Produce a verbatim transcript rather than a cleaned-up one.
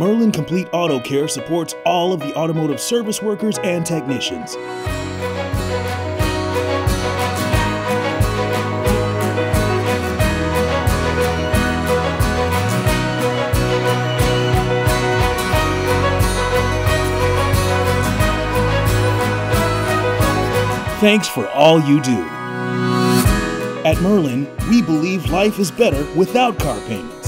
Merlin Complete Auto Care supports all of the automotive service workers and technicians. Thanks for all you do. At Merlin, we believe life is better without car paint.